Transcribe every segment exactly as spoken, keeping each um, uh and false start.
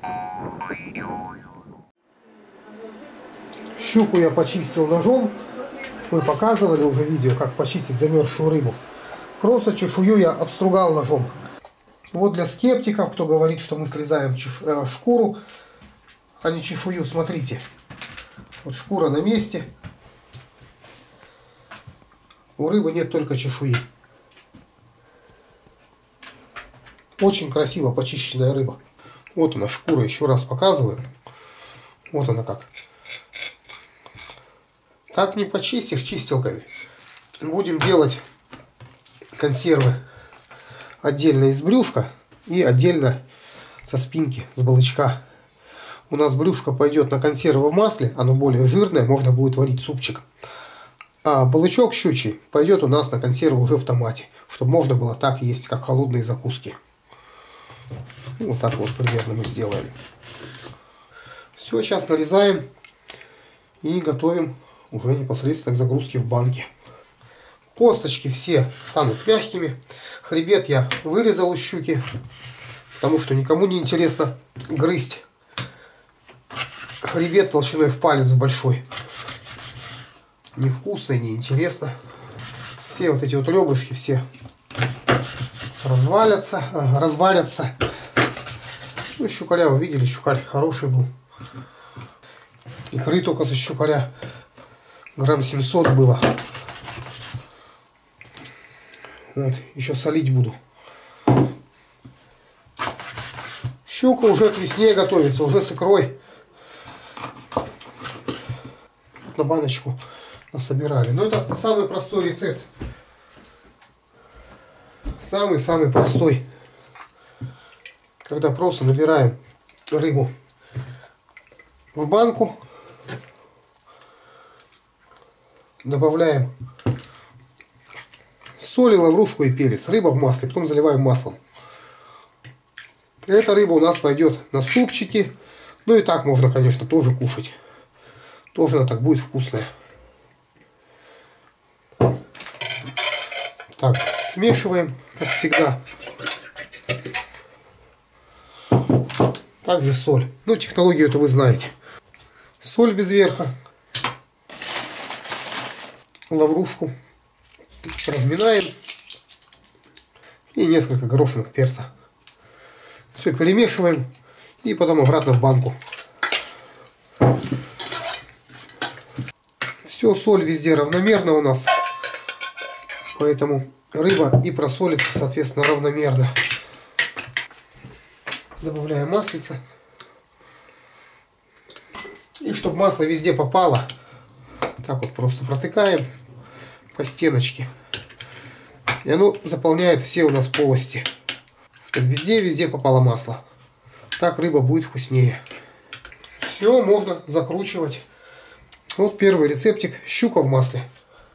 Щуку я почистил ножом. Мы показывали уже видео, как почистить замерзшую рыбу. Просто чешую я обстругал ножом. Вот для скептиков, кто говорит, что мы срезаем чеш... э, шкуру, а не чешую, смотрите. Вот шкура на месте. У рыбы нет только чешуи. Очень красиво почищенная рыба. Вот она шкура, еще раз показываю. Вот она как. Так не почистишь чистилками. Будем делать консервы отдельно из брюшка и отдельно со спинки, с балычка. У нас брюшко пойдет на консервы в масле, оно более жирное, можно будет варить супчик. А балычок щучий пойдет у нас на консервы уже в томате, чтобы можно было так есть, как холодные закуски. Вот так вот примерно мы сделаем. Все, сейчас нарезаем и готовим уже непосредственно к загрузке в банки. Косточки все станут мягкими. Хребет я вырезал у щуки, потому что никому не интересно грызть хребет толщиной в палец в большой. Невкусно и неинтересно. Все вот эти вот ребрышки все развалятся, э, развалятся. Ну, щукаря вы видели, щукарь хороший был. Икры только за щукаря грамм семьсот было. Вот, еще солить буду. Щука уже к весне готовится, уже с икрой. На баночку насобирали. Но это самый простой рецепт. Самый-самый простой. Когда просто набираем рыбу в банку. Добавляем соль, лаврушку и перец. Рыба в масле, потом заливаем маслом. Эта рыба у нас пойдет на супчики. Ну и так можно, конечно, тоже кушать. Тоже она так будет вкусная. Так, смешиваем, как всегда. Также соль. Ну, технологию это вы знаете. Соль без верха. Лаврушку разминаем. И несколько горошинок перца. Все перемешиваем. И потом обратно в банку. Все, соль везде равномерно у нас. Поэтому рыба и просолится, соответственно, равномерно. Добавляем маслица. И чтобы масло везде попало, так вот просто протыкаем по стеночке. И оно заполняет все у нас полости. Чтобы везде-везде попало масло. Так рыба будет вкуснее. Все, можно закручивать. Вот первый рецептик. Щука в масле.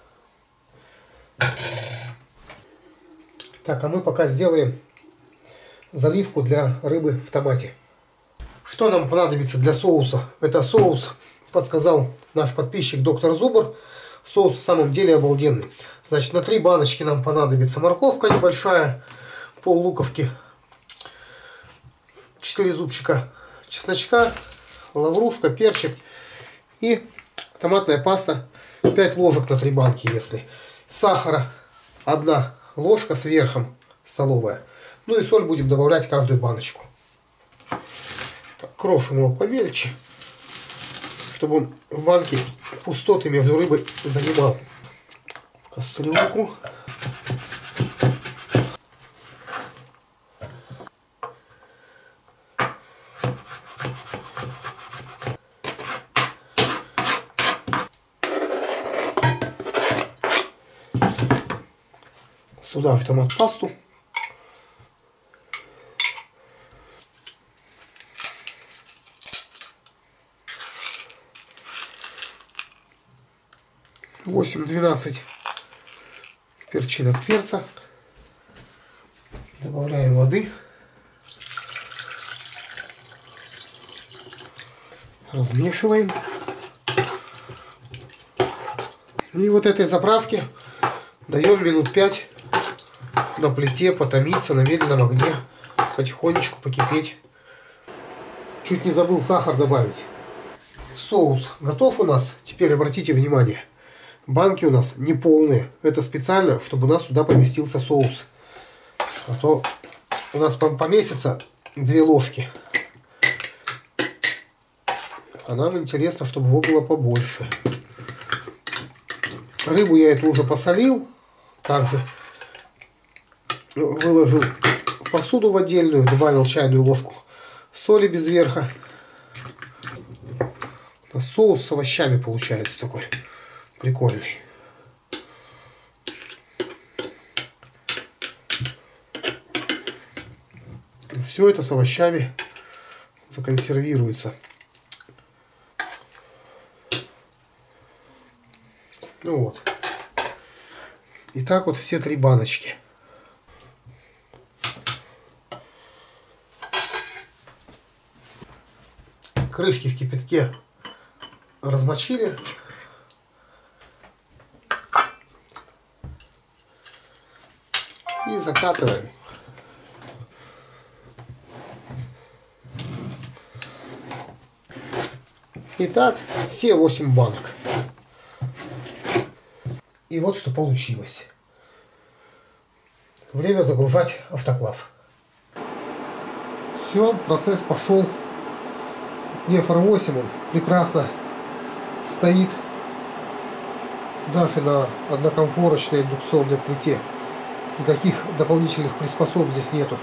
Так, а мы пока сделаем заливку для рыбы в томате. Что нам понадобится для соуса? Это соус, подсказал наш подписчик доктор Зубр. Соус в самом деле обалденный. Значит, на три баночки нам понадобится морковка небольшая, пол луковки, четыре зубчика чесночка, лаврушка, перчик и томатная паста пять ложек на три банки, если. Сахара одна ложка с верхом столовая. Ну и соль будем добавлять каждую баночку. Так, крошим его помельче, чтобы он в банке пустоты между рыбой занимал. Кастрюльку. Сюда в томат-пасту. восемь-двенадцать перчинок перца. Добавляем воды. Размешиваем. И вот этой заправке даем минут пять на плите потомиться на медленном огне, потихонечку покипеть. чуть не забыл сахар добавить. Соус готов у нас. Теперь обратите внимание. Банки у нас не полные. Это специально, чтобы у нас сюда поместился соус. А то у нас поместится две ложки. А нам интересно, чтобы его было побольше. Рыбу я эту уже посолил. Также выложил в посуду в отдельную. Добавил чайную ложку соли без верха. Соус с овощами получается такой прикольный. Все это с овощами законсервируется. Ну вот. И так вот все три баночки. Крышки в кипятке размочили. И закатываем. Итак, все восемь банок. И вот что получилось. Время загружать автоклав. Все, процесс пошел. Нефор восемь, он прекрасно стоит даже на однокомфорочной индукционной плите. Никаких дополнительных приспособ здесь нету.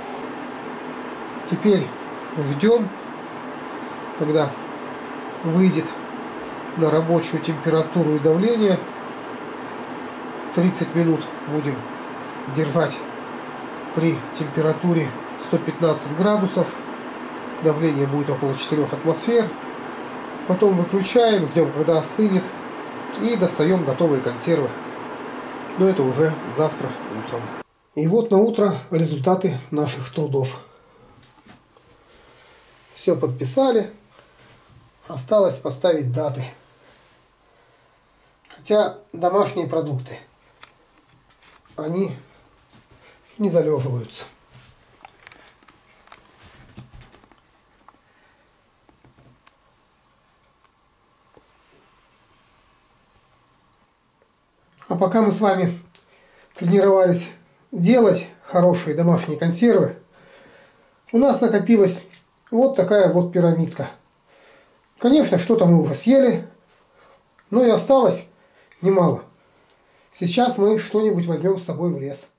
Теперь ждем, когда выйдет на рабочую температуру и давление. тридцать минут будем держать при температуре сто пятнадцать градусов. Давление будет около четырёх атмосфер. Потом выключаем, ждем, когда остынет. И достаем готовые консервы. Но это уже завтра утром. И вот на утро результаты наших трудов. Все подписали. Осталось поставить даты. Хотя домашние продукты, они не залеживаются. А пока мы с вами тренировались делать хорошие домашние консервы, у нас накопилась вот такая вот пирамидка. Конечно, что-то мы уже съели, но и осталось немало. Сейчас мы что-нибудь возьмем с собой в лес.